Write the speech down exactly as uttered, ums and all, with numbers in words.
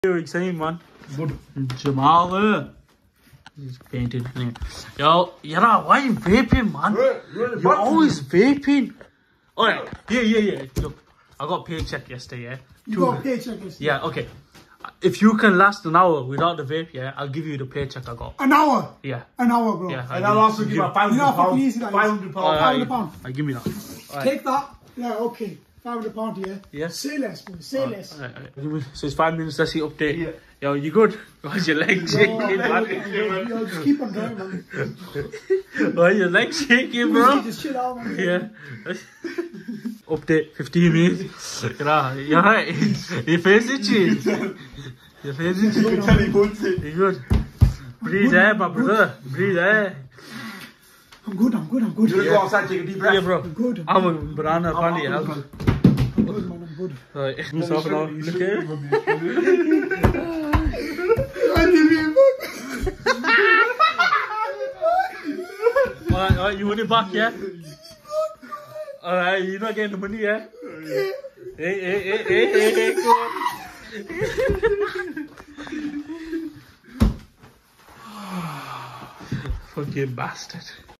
You're excited, man. Good. Jamal. He's painted. Yo, Yara, why you vaping, man? You're, you're always vaping. Alright, yeah, yeah, yeah. Look, I got a paycheck yesterday, yeah? You Two, got a paycheck yesterday? Yeah, okay. If you can last an hour without the vape, yeah, I'll give you the paycheck I got. An hour? Yeah. An hour, bro. Yeah, And I'll also give you a five hundred pounds. five hundred pounds. five hundred pounds. Alright, give me that. Right. Take that. Yeah, okay. five hundred pounds, yeah? Yeah. Say less, boy. Say Alright, less. alright, alright. Give me- So it's five minutes, let's see update. Yeah. Yo, you good? Why's your legs shaking, Yo, man? yo, just keep on going, man. Why your legs shaking, bro? Just chill out, man. Yeah. Update fifteen minutes. Yeah, you're right. Your face itchy. Your face itchy. You good? Breathe air, my brother. Breathe air. I'm good, I'm good, I'm good. You want to go outside, take a deep breath? Yeah, bro. I'm good. I'm a banana funny. I'm good, man, I'm good. Right, stop now. Look here. Alright, alright, you want it back, yeah? Alright, you're not getting the money, yeah? Hey, hey, hey, hey, hey, hey, go on. Fucking bastard.